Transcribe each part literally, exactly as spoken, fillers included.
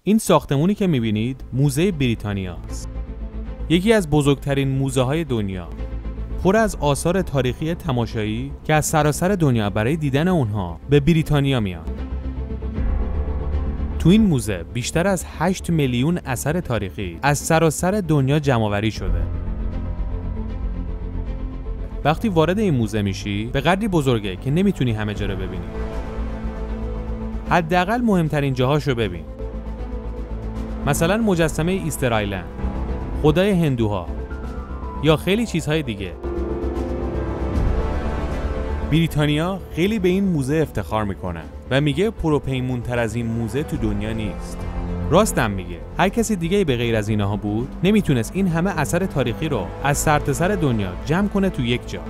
این ساختمونی که میبینید موزه بریتانیا است. یکی از بزرگترین موزه های دنیا، پر از آثار تاریخی تماشایی که از سراسر دنیا برای دیدن اونها به بریتانیا میان. تو این موزه بیشتر از هشت میلیون اثر تاریخی از سراسر دنیا جمع‌آوری شده. وقتی وارد این موزه میشی به قدری بزرگه که نمیتونی همه جا رو ببینی. حداقل مهمترین جاهاشو ببین. مثلا مجسمه ایستر آیلند، خدای هندوها یا خیلی چیزهای دیگه. بریتانیا خیلی به این موزه افتخار میکنه و میگه پروپیمونتر از این موزه تو دنیا نیست. راستم میگه. هر کسی دیگه به غیر از اینها بود نمیتونست این همه اثر تاریخی رو از سرتاسر دنیا جمع کنه تو یک جا.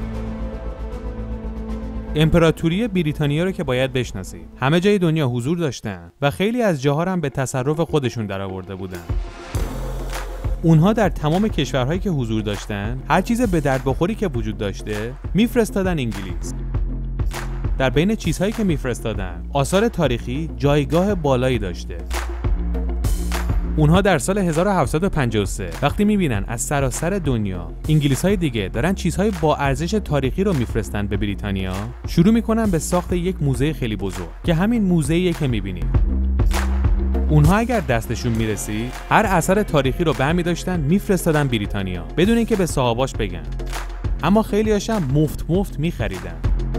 امپراتوری بریتانیا رو که باید بشناسید. همه جای دنیا حضور داشتن و خیلی از جاها هم به تصرف خودشون درآورده بودن. اونها در تمام کشورهایی که حضور داشتن هر چیز به درد بخوری که وجود داشته میفرستادن انگلیس. در بین چیزهایی که میفرستادن آثار تاریخی جایگاه بالایی داشته. اونها در سال هزار و هفتصد و پنجاه و سه وقتی میبینن از سراسر دنیا انگلیس‌های دیگه دارن چیزهای با ارزش تاریخی رو میفرستن به بریتانیا، شروع میکنن به ساخت یک موزه خیلی بزرگ که همین موزه‌ایه که میبینید. اونها اگر دستشون میرسید هر اثر تاریخی رو برمی داشتن میفرستادن بریتانیا بدون اینکه به صاحباش بگن. اما خیلی هاشم مفت مفت میخریدن.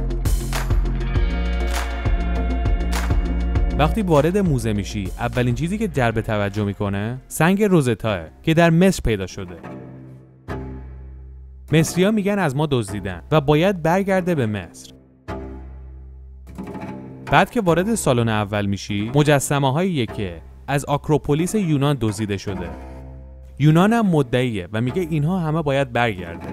وقتی وارد موزه میشی اولین چیزی که جلب توجه میکنه سنگ روزتاه که در مصر پیدا شده. مصری‌ها میگن از ما دزدیدن و باید برگرده به مصر. بعد که وارد سالن اول میشی مجسمه‌هایی که از آکروپولیس یونان دزدیده شده. یونان هم مدعیه و میگه اینها همه باید برگرده.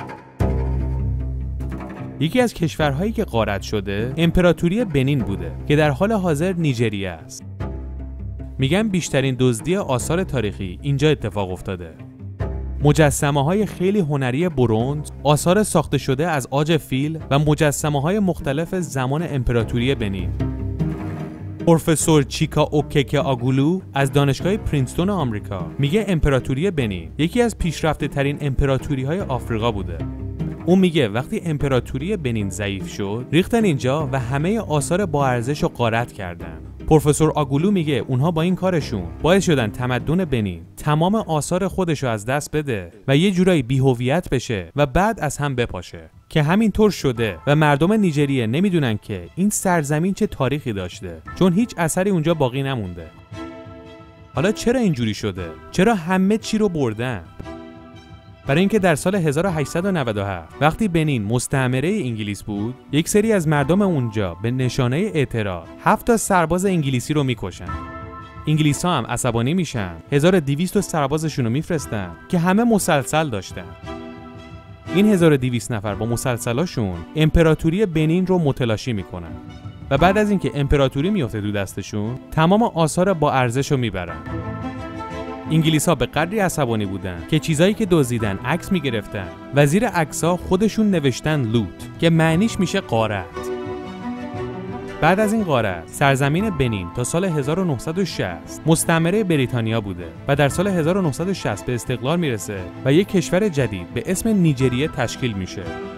یکی از کشورهایی که غارت شده امپراتوری بنین بوده که در حال حاضر نیجریه است. میگن بیشترین دزدی آثار تاریخی اینجا اتفاق افتاده. مجسمه‌های خیلی هنری برنز، آثار ساخته شده از عاج فیل و مجسمه‌های مختلف زمان امپراتوری بنین. پروفسور چیکا اوککه آگولو از دانشگاه پرینستون آمریکا میگه امپراتوری بنین یکی از پیشرفته ترین امپراتوری‌های آفریقا بوده. اون میگه وقتی امپراتوری بنین ضعیف شد ریختن اینجا و همه آثار با ارزش رو غارت کردن. پروفسور آگولو میگه اونها با این کارشون باعث شدن تمدن بنین تمام آثار خودشو از دست بده و یه جورایی بی‌هویت بشه و بعد از هم بپاشه که همینطور شده و مردم نیجریه نمیدونن که این سرزمین چه تاریخی داشته چون هیچ اثری اونجا باقی نمونده. حالا چرا اینجوری شده؟ چرا همه چی رو بردن؟ برای اینکه در سال هزار و هشتصد و نود و هفت وقتی بنین مستعمره انگلیس بود یک سری از مردم اونجا به نشانه اعتراض هفت تا سرباز انگلیسی رو میکشن. انگلیس ها هم عصبانی میشن، هزار و دویست سربازشون رو میفرستن که همه مسلسل داشتن. این هزار و دویست نفر با مسلسلاشون امپراتوری بنین رو متلاشی میکنن و بعد از اینکه امپراتوری میفته تو دستشون تمام آثار با ارزش رو میبرن. انگلیس‌ها به قدری عصبانی بودن که چیزایی که دزدیدن عکس می‌گرفتن و زیر عکس‌ها خودشون نوشتن لوت که معنیش میشه غارت. بعد از این غارت سرزمین بنین تا سال هزار و نهصد و شصت مستعمره بریتانیا بوده و در سال هزار و نهصد و شصت به استقلال میرسه و یک کشور جدید به اسم نیجریه تشکیل میشه.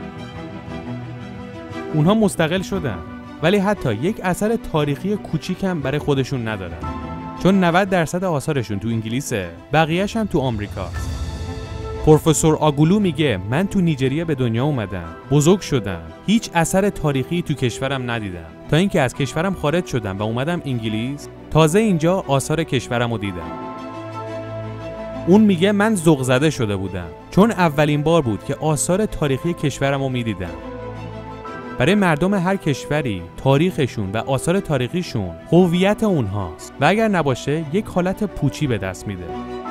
اونها مستقل شدن ولی حتی یک اثر تاریخی کوچیک هم برای خودشون ندارن. چون نود درصد آثارشون تو انگلیسه، بقیه‌اش هم تو آمریکاست. پروفسور آگولو میگه من تو نیجریه به دنیا اومدم، بزرگ شدم، هیچ اثر تاریخی تو کشورم ندیدم تا اینکه از کشورم خارج شدم و اومدم انگلیس، تازه اینجا آثار کشورم رو دیدم. اون میگه من ذوق زده شده بودم چون اولین بار بود که آثار تاریخی کشورم رو میدیدم. برای مردم هر کشوری تاریخشون و آثار تاریخیشون هویت اونهاست و اگر نباشه یک حالت پوچی به دست میده.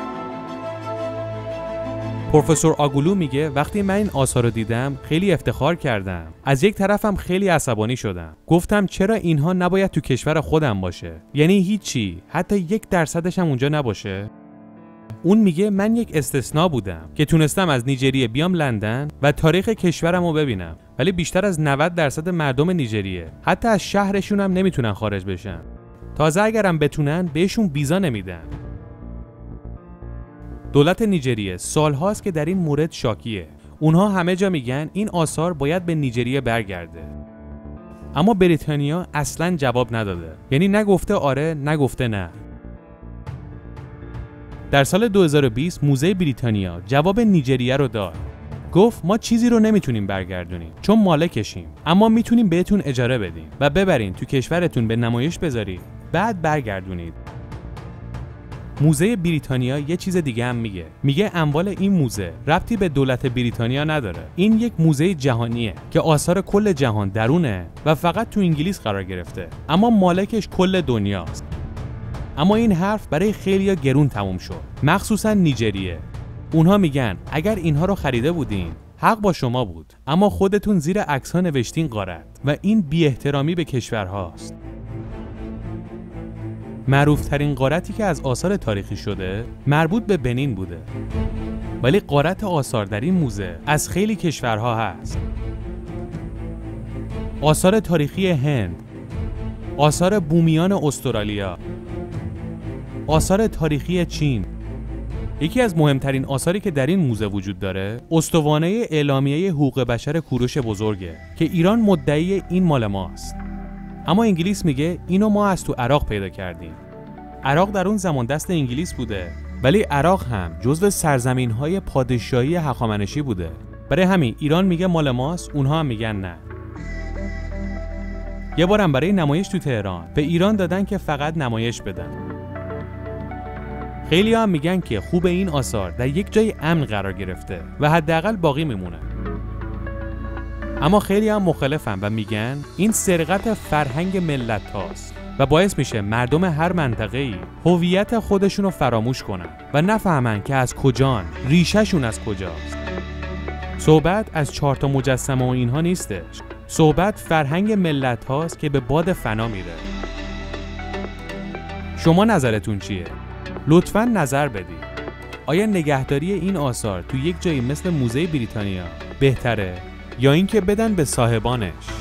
پروفسور آگولو میگه وقتی من این آثار رو دیدم خیلی افتخار کردم. از یک طرفم خیلی عصبانی شدم. گفتم چرا اینها نباید تو کشور خودم باشه؟ یعنی هیچی، حتی یک درصدش هم اونجا نباشه؟ اون میگه من یک استثناء بودم که تونستم از نیجریه بیام لندن و تاریخ کشورم رو ببینم، ولی بیشتر از نود درصد مردم نیجریه حتی از شهرشون هم نمیتونن خارج بشن. تازه اگرم بتونن بهشون ویزا نمیدن. دولت نیجریه سالهاست که در این مورد شاکیه. اونها همه جا میگن این آثار باید به نیجریه برگرده. اما بریتانیا اصلاً جواب نداده. یعنی نگفته آره، نگفته نه. در سال دو هزار و بیست موزه بریتانیا جواب نیجریه رو داد. گفت ما چیزی رو نمیتونیم برگردونیم چون مالکشیم، اما میتونیم بهتون اجاره بدیم و ببرین تو کشورتون به نمایش بذارید، بعد برگردونید. موزه بریتانیا یه چیز دیگه هم میگه. میگه اموال این موزه ربطی به دولت بریتانیا نداره. این یک موزه جهانیه که آثار کل جهان درونه و فقط تو انگلیس قرار گرفته، اما مالکش کل دنیاست. اما این حرف برای خیلیا گرون تموم شد، مخصوصا نیجریه. اونها میگن اگر اینها رو خریده بودین حق با شما بود، اما خودتون زیر عکس‌ها نوشتین غارت و این بی احترامی به کشورهاست. معروف ترین غارتی که از آثار تاریخی شده مربوط به بنین بوده، ولی غارت آثار در این موزه از خیلی کشورها هست. آثار تاریخی هند، آثار بومیان استرالیا، آثار تاریخی چین. یکی از مهمترین آثاری که در این موزه وجود داره استوانه اعلامیه حقوق بشر کوروش بزرگه که ایران مدعی این مال ماست، اما انگلیس میگه اینو ما از تو عراق پیدا کردیم. عراق در اون زمان دست انگلیس بوده، ولی عراق هم جزو سرزمین‌های پادشاهی هخامنشی بوده. برای همین ایران میگه مال ماست، اونها هم میگن نه. یه بارم برای نمایش تو تهران به ایران دادن که فقط نمایش بدن. خیلی هم میگن که خوب این آثار در یک جای امن قرار گرفته و حداقل باقی میمونه. اما خیلی هم مخالفن و میگن این سرقت فرهنگ ملت هاست و باعث میشه مردم هر منطقه‌ای هویت خودشونو فراموش کنن و نفهمن که از کجان، ریشه‌شون از کجاست. صحبت از چهار تا مجسمه و اینها نیستش. صحبت فرهنگ ملت هاست که به باد فنا میره. شما نظرتون چیه؟ لطفاً نظر بدید. آیا نگهداری این آثار تو یک جایی مثل موزه بریتانیا بهتره یا اینکه بدن به صاحبانش؟